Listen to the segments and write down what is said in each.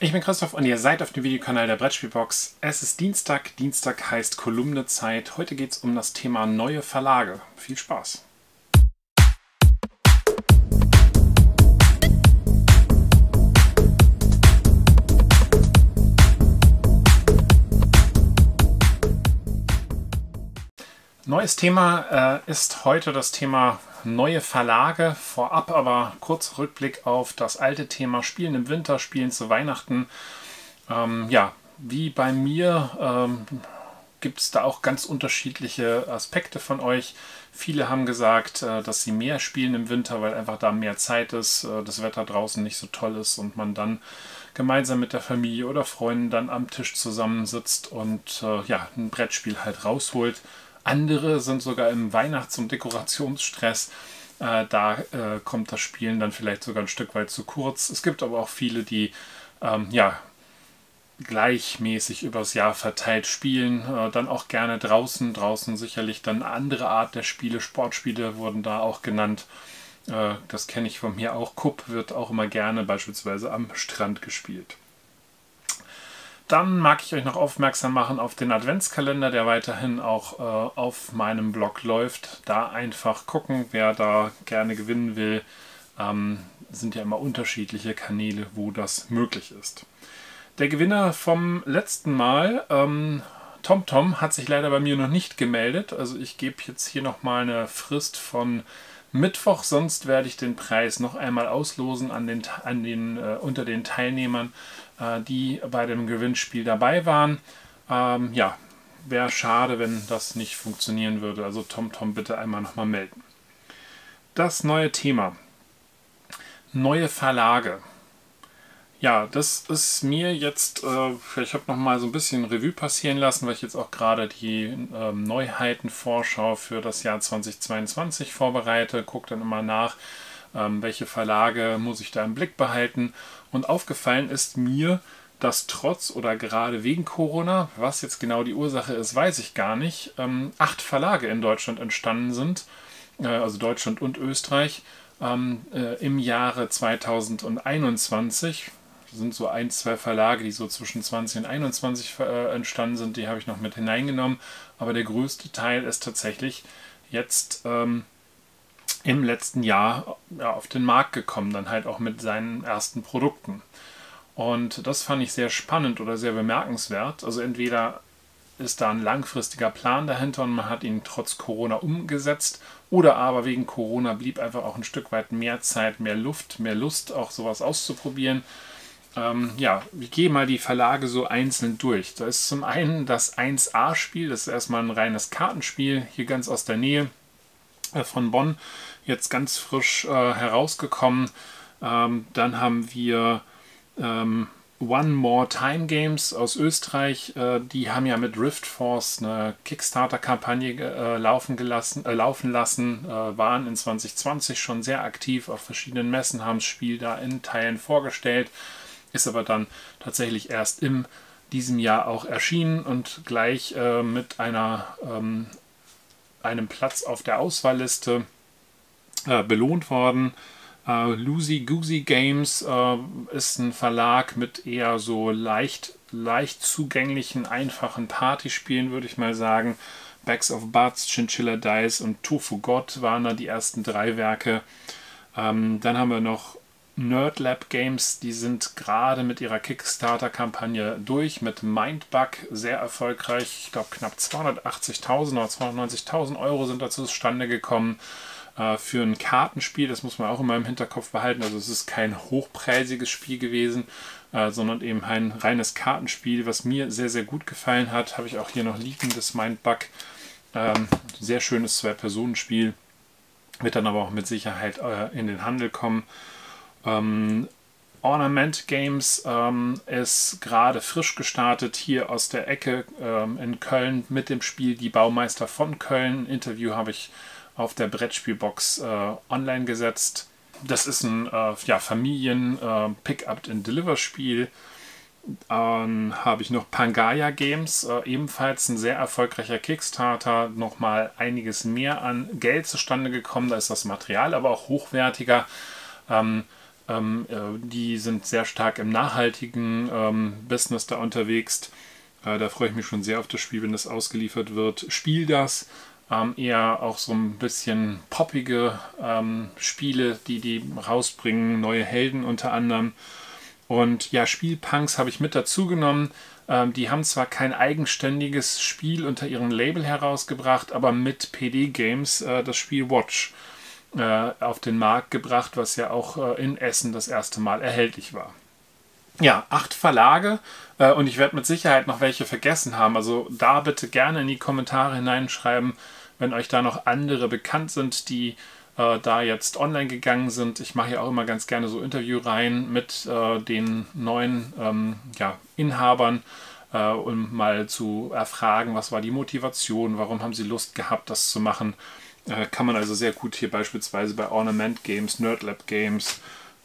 Ich bin Christoph und ihr seid auf dem Videokanal der Brettspielbox. Es ist Dienstag, Dienstag heißt Kolumnezeit. Heute geht es um das Thema neue Verlage. Viel Spaß! Neues Thema ist heute das Thema neue Verlage. Vorab aber kurz Rückblick auf das alte Thema Spielen im Winter, Spielen zu Weihnachten. Ja, wie bei mir gibt es da auch ganz unterschiedliche Aspekte von euch. Viele haben gesagt, dass sie mehr spielen im Winter, weil einfach da mehr Zeit ist, das Wetter draußen nicht so toll ist und man dann gemeinsam mit der Familie oder Freunden dann am Tisch zusammensitzt und ja, ein Brettspiel halt rausholt. Andere sind sogar im Weihnachts- und Dekorationsstress. Da kommt das Spielen dann vielleicht sogar ein Stück weit zu kurz. Es gibt aber auch viele, die ja, gleichmäßig übers Jahr verteilt spielen. Dann auch gerne draußen. Draußen sicherlich dann eine andere Art der Spiele. Sportspiele wurden da auch genannt. Das kenne ich von mir auch. Kupp wird auch immer gerne beispielsweise am Strand gespielt. Dann mag ich euch noch aufmerksam machen auf den Adventskalender, der weiterhin auch auf meinem Blog läuft. Da einfach gucken, wer da gerne gewinnen will. Sind ja immer unterschiedliche Kanäle, wo das möglich ist. Der Gewinner vom letzten Mal, TomTom, hat sich leider bei mir noch nicht gemeldet. Also ich gebe jetzt hier nochmal eine Frist von Mittwoch, sonst werde ich den Preis noch einmal auslosen unter den Teilnehmern, die bei dem Gewinnspiel dabei waren. Ja, wäre schade, wenn das nicht funktionieren würde. Also TomTom bitte einmal nochmal melden. Das neue Thema. Neue Verlage. Ja, das ist mir jetzt, ich habe nochmal so ein bisschen Revue passieren lassen, weil ich jetzt auch gerade die Neuheitenvorschau für das Jahr 2022 vorbereite. Gucke dann immer nach, welche Verlage muss ich da im Blick behalten. Und aufgefallen ist mir, dass trotz oder gerade wegen Corona, was jetzt genau die Ursache ist, weiß ich gar nicht, 8 Verlage in Deutschland entstanden sind, also Deutschland und Österreich, im Jahre 2021. Das sind so 1, 2 Verlage, die so zwischen 20 und 21 entstanden sind, die habe ich noch mit hineingenommen. Aber der größte Teil ist tatsächlich jetzt im letzten Jahr auf den Markt gekommen, dann halt auch mit seinen ersten Produkten. Und das fand ich sehr spannend oder sehr bemerkenswert. Also entweder ist da ein langfristiger Plan dahinter und man hat ihn trotz Corona umgesetzt, oder aber wegen Corona blieb einfach auch ein Stück weit mehr Zeit, mehr Luft, mehr Lust, auch sowas auszuprobieren. Ja, ich gehe mal die Verlage so einzeln durch. Da ist zum einen das 1A-Spiel, das ist erstmal ein reines Kartenspiel, hier ganz aus der Nähe von Bonn, jetzt ganz frisch herausgekommen. Dann haben wir One More Time Games aus Österreich. Die haben ja mit Rift Force eine Kickstarter-Kampagne laufen lassen, waren in 2020 schon sehr aktiv auf verschiedenen Messen, haben das Spiel da in Teilen vorgestellt, ist aber dann tatsächlich erst in diesem Jahr auch erschienen und gleich mit einem Platz auf der Auswahlliste belohnt worden. Loosey Goosey Games ist ein Verlag mit eher so leicht zugänglichen, einfachen Partyspielen, würde ich mal sagen. Bags of Butts, Chinchilla Dice und Tofu God waren da die ersten 3 Werke. Dann haben wir noch Nerdlab Games, die sind gerade mit ihrer Kickstarter-Kampagne durch, mit Mindbug sehr erfolgreich. Ich glaube knapp 280.000 oder 290.000 Euro sind dazu zustande gekommen. Für ein Kartenspiel, das muss man auch immer im Hinterkopf behalten, also es ist kein hochpreisiges Spiel gewesen, sondern eben ein reines Kartenspiel, was mir sehr, sehr gut gefallen hat. Habe ich auch hier noch liegen, das Mindbug. Sehr schönes 2-Personen-Spiel, wird dann aber auch mit Sicherheit in den Handel kommen. Ornament Games ist gerade frisch gestartet, hier aus der Ecke in Köln mit dem Spiel Die Baumeister von Köln. Interview habe ich auf der Brettspielbox online gesetzt. Das ist ein ja, Familien-Pick-up-and-Deliver-Spiel. Habe ich noch Pangaea Games, ebenfalls ein sehr erfolgreicher Kickstarter, nochmal einiges mehr an Geld zustande gekommen. Da ist das Material aber auch hochwertiger. Die sind sehr stark im nachhaltigen Business da unterwegs. Da freue ich mich schon sehr auf das Spiel, wenn das ausgeliefert wird. Spiel das. Eher auch so ein bisschen poppige Spiele, die rausbringen, neue Helden unter anderem. Und ja, Spielpunks habe ich mit dazu genommen. Die haben zwar kein eigenständiges Spiel unter ihrem Label herausgebracht, aber mit PD Games das Spiel Watch auf den Markt gebracht, was ja auch in Essen das erste Mal erhältlich war. Ja, 8 Verlage und ich werde mit Sicherheit noch welche vergessen haben. Also da bitte gerne in die Kommentare hineinschreiben, wenn euch da noch andere bekannt sind, die da jetzt online gegangen sind. Ich mache ja auch immer ganz gerne so Interviewreihen mit den neuen Inhabern, um mal zu erfragen, was war die Motivation, warum haben sie Lust gehabt, das zu machen. Kann man also sehr gut hier beispielsweise bei Ornament Games, Nerdlab Games,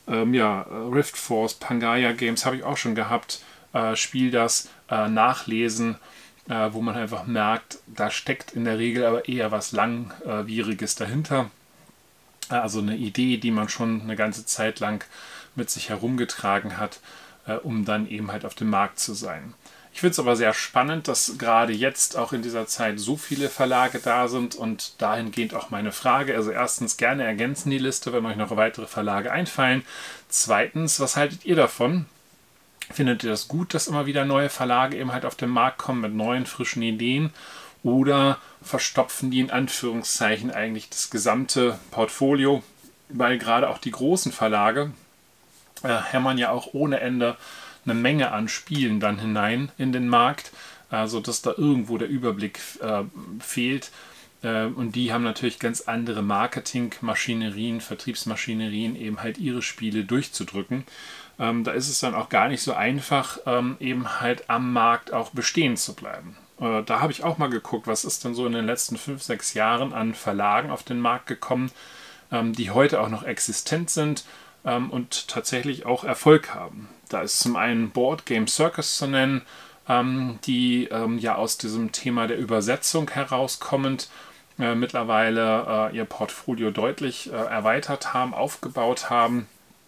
Rift Force, Pangaea Games habe ich auch schon gehabt. Spiel das, nachlesen, wo man einfach merkt, da steckt in der Regel aber eher was Langwieriges dahinter. Also eine Idee, die man schon eine ganze Zeit lang mit sich herumgetragen hat, um dann eben halt auf dem Markt zu sein. Ich finde es aber sehr spannend, dass gerade jetzt auch in dieser Zeit so viele Verlage da sind und dahingehend auch meine Frage. Also erstens gerne ergänzen die Liste, wenn euch noch weitere Verlage einfallen. Zweitens, was haltet ihr davon? Findet ihr das gut, dass immer wieder neue Verlage eben halt auf den Markt kommen mit neuen, frischen Ideen? Oder verstopfen die in Anführungszeichen eigentlich das gesamte Portfolio? Weil gerade auch die großen Verlage hämmern ja auch ohne Ende eine Menge an Spielen dann hinein in den Markt, sodass da irgendwo der Überblick fehlt. Und die haben natürlich ganz andere Marketingmaschinerien, Vertriebsmaschinerien, eben halt ihre Spiele durchzudrücken. Da ist es dann auch gar nicht so einfach, eben halt am Markt auch bestehen zu bleiben. Da habe ich auch mal geguckt, was ist denn so in den letzten 5, 6 Jahren an Verlagen auf den Markt gekommen, die heute auch noch existent sind und tatsächlich auch Erfolg haben. Da ist zum einen Board Game Circus zu nennen, die ja aus diesem Thema der Übersetzung herauskommend mittlerweile ihr Portfolio deutlich erweitert haben, aufgebaut haben.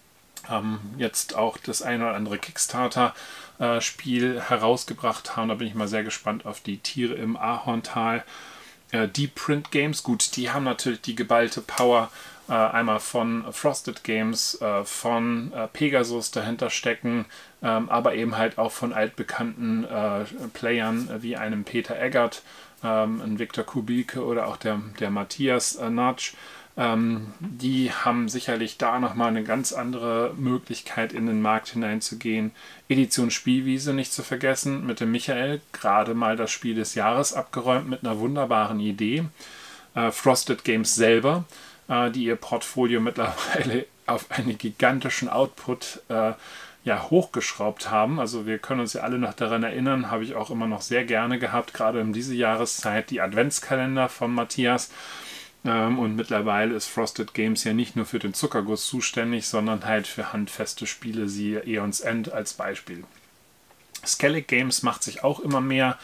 Jetzt auch das eine oder andere Kickstarter-Spiel herausgebracht haben. Da bin ich mal sehr gespannt auf die Tiere im Ahorntal. Deep Print Games, gut, die haben natürlich die geballte Power, einmal von Frosted Games, von Pegasus dahinter stecken, aber eben halt auch von altbekannten Playern wie einem Peter Eggert, ein Viktor Kubicke oder auch der Matthias Natsch. Die haben sicherlich da nochmal eine ganz andere Möglichkeit in den Markt hineinzugehen. Edition Spielwiese nicht zu vergessen, mit dem Michael gerade mal das Spiel des Jahres abgeräumt mit einer wunderbaren Idee. Frosted Games selber, die ihr Portfolio mittlerweile auf einen gigantischen Output hochgeschraubt haben. Also wir können uns ja alle noch daran erinnern, habe ich auch immer noch sehr gerne gehabt, gerade um diese Jahreszeit, die Adventskalender von Matthias. Und mittlerweile ist Frosted Games ja nicht nur für den Zuckerguss zuständig, sondern halt für handfeste Spiele, siehe Aeon's End als Beispiel. Skellig Games macht sich auch immer mehr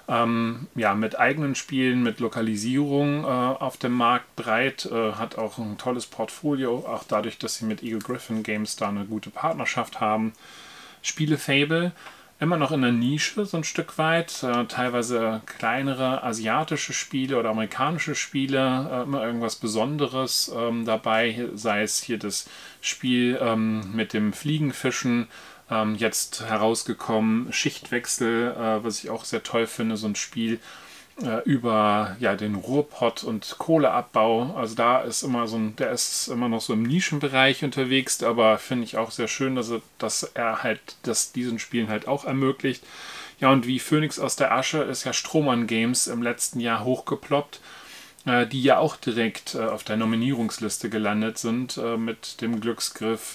mit eigenen Spielen, mit Lokalisierung auf dem Markt breit, hat auch ein tolles Portfolio, auch dadurch, dass sie mit Eagle Gryphon Games da eine gute Partnerschaft haben. Spielefable, immer noch in der Nische so ein Stück weit, teilweise kleinere asiatische Spiele oder amerikanische Spiele, immer irgendwas Besonderes dabei, sei es hier das Spiel mit dem Fliegenfischen, jetzt herausgekommen, Schichtwechsel, was ich auch sehr toll finde, so ein Spiel über den Ruhrpott und Kohleabbau. Also da ist der ist immer noch so im Nischenbereich unterwegs, aber finde ich auch sehr schön, dass er halt diesen Spielen halt auch ermöglicht. Ja, und wie Phönix aus der Asche ist ja Strohmann Games im letzten Jahr hochgeploppt, die ja auch direkt auf der Nominierungsliste gelandet sind mit dem Glücksgriff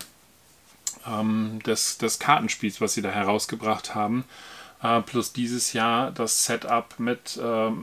des Kartenspiels, was sie da herausgebracht haben. Plus dieses Jahr das Setup mit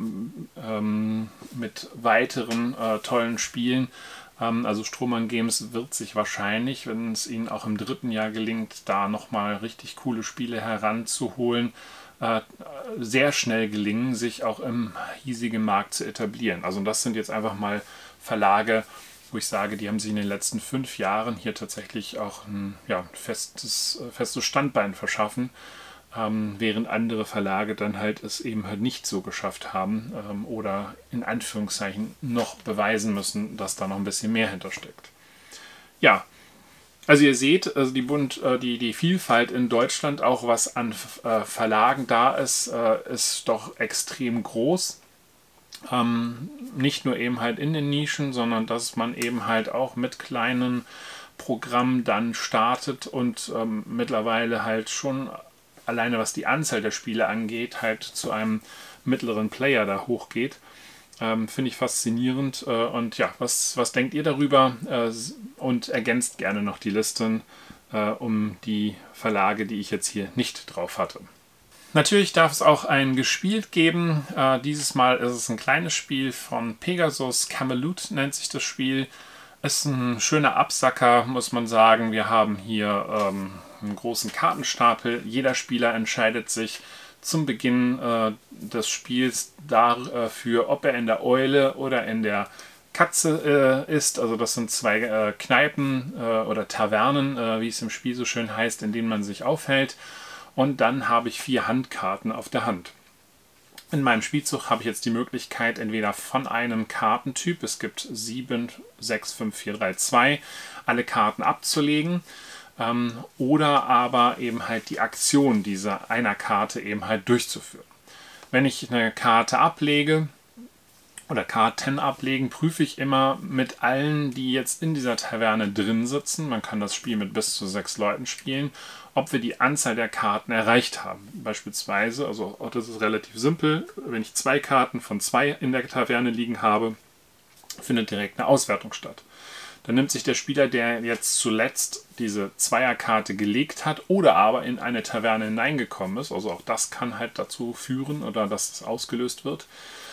weiteren tollen Spielen. Also Strohmann Games wird sich wahrscheinlich, wenn es ihnen auch im 3. Jahr gelingt, da nochmal richtig coole Spiele heranzuholen, sehr schnell gelingen, sich auch im hiesigen Markt zu etablieren. Also das sind jetzt einfach mal Verlage, wo ich sage, die haben sich in den letzten 5 Jahren hier tatsächlich auch ein festes Standbein verschaffen, während andere Verlage dann halt es eben halt nicht so geschafft haben oder in Anführungszeichen noch beweisen müssen, dass da noch ein bisschen mehr hintersteckt. Ja, also ihr seht, also die Vielfalt in Deutschland, auch was an Verlagen da ist, ist doch extrem groß. Nicht nur eben halt in den Nischen, sondern dass man eben halt auch mit kleinen Programmen dann startet und mittlerweile halt schon alleine was die Anzahl der Spiele angeht, halt zu einem mittleren Player da hochgeht. Finde ich faszinierend. Und ja, was denkt ihr darüber? Und ergänzt gerne noch die Listen um die Verlage, die ich jetzt hier nicht drauf hatte. Natürlich darf es auch ein Gespielt geben. Dieses Mal ist es ein kleines Spiel von Pegasus. Camelot nennt sich das Spiel. Ist ein schöner Absacker, muss man sagen. Wir haben hier einen großen Kartenstapel. Jeder Spieler entscheidet sich zum Beginn des Spiels dafür, ob er in der Eule oder in der Katze ist. Also das sind zwei Kneipen oder Tavernen, wie es im Spiel so schön heißt, in denen man sich aufhält. Und dann habe ich 4 Handkarten auf der Hand. In meinem Spielzug habe ich jetzt die Möglichkeit, entweder von einem Kartentyp, es gibt 7, 6, 5, 4, 3, 2, alle Karten abzulegen. Oder aber eben halt die Aktion dieser einer Karte eben halt durchzuführen. Wenn ich eine Karte ablege oder Karten ablegen, prüfe ich immer mit allen, die jetzt in dieser Taverne drin sitzen, man kann das Spiel mit bis zu 6 Leuten spielen, ob wir die Anzahl der Karten erreicht haben. Beispielsweise, also das ist relativ simpel, wenn ich 2 Karten von 2 in der Taverne liegen habe, findet direkt eine Auswertung statt. Dann nimmt sich der Spieler, der jetzt zuletzt diese Zweierkarte gelegt hat oder aber in eine Taverne hineingekommen ist, also auch das kann halt dazu führen oder dass es ausgelöst wird,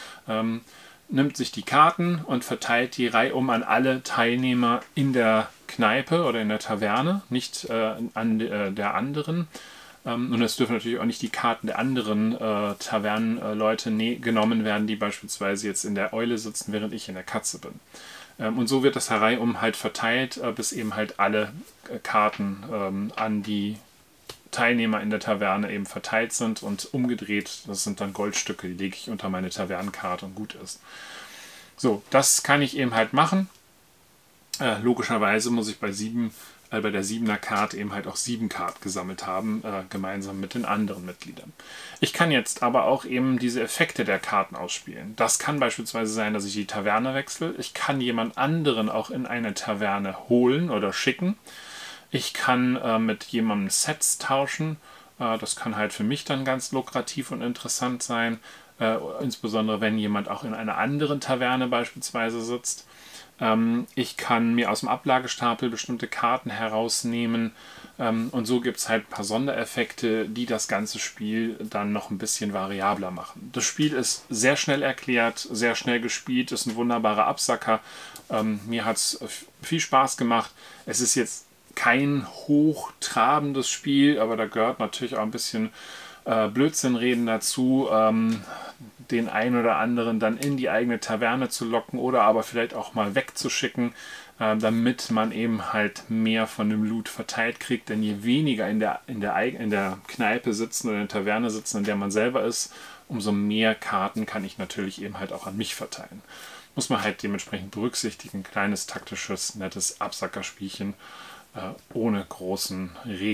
nimmt sich die Karten und verteilt die reihum an alle Teilnehmer in der Kneipe oder in der Taverne, nicht an der anderen. Und es dürfen natürlich auch nicht die Karten der anderen Tavernenleute genommen werden, die beispielsweise jetzt in der Eule sitzen, während ich in der Katze bin. Und so wird das reihum halt verteilt, bis eben halt alle Karten an die Teilnehmer in der Taverne eben verteilt sind und umgedreht, das sind dann Goldstücke, die lege ich unter meine Tavernenkarte und gut ist. So, das kann ich eben halt machen. Logischerweise muss ich bei der 7er Karte eben halt auch 7 Karten gesammelt haben, gemeinsam mit den anderen Mitgliedern. Ich kann jetzt aber auch eben diese Effekte der Karten ausspielen. Das kann beispielsweise sein, dass ich die Taverne wechsle. Ich kann jemand anderen auch in eine Taverne holen oder schicken. Ich kann mit jemandem Sets tauschen. Das kann halt für mich dann ganz lukrativ und interessant sein. Insbesondere wenn jemand auch in einer anderen Taverne beispielsweise sitzt. Ich kann mir aus dem Ablagestapel bestimmte Karten herausnehmen und so gibt es halt ein paar Sondereffekte, die das ganze Spiel dann noch ein bisschen variabler machen. Das Spiel ist sehr schnell erklärt, sehr schnell gespielt, ist ein wunderbarer Absacker. Mir hat es viel Spaß gemacht. Es ist jetzt kein hochtrabendes Spiel, aber da gehört natürlich auch ein bisschen Blödsinnreden dazu, den einen oder anderen dann in die eigene Taverne zu locken oder aber vielleicht auch mal wegzuschicken, damit man eben halt mehr von dem Loot verteilt kriegt. Denn je weniger in der Kneipe sitzen oder in der Taverne sitzen, in der man selber ist, umso mehr Karten kann ich natürlich eben halt auch an mich verteilen. Muss man halt dementsprechend berücksichtigen. Kleines, taktisches, nettes Absackerspielchen ohne großen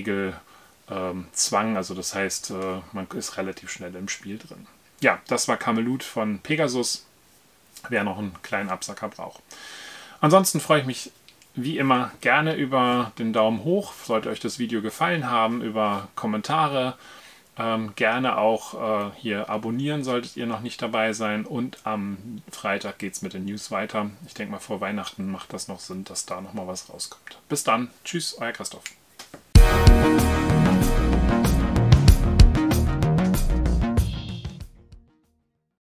Regelzwang. Also das heißt, man ist relativ schnell im Spiel drin. Ja, das war Camelot von Pegasus, wer noch einen kleinen Absacker braucht. Ansonsten freue ich mich wie immer gerne über den Daumen hoch, sollte euch das Video gefallen haben, über Kommentare, gerne auch hier abonnieren, solltet ihr noch nicht dabei sein und am Freitag geht es mit den News weiter. Ich denke mal, vor Weihnachten macht das noch Sinn, dass da nochmal was rauskommt. Bis dann, tschüss, euer Christoph.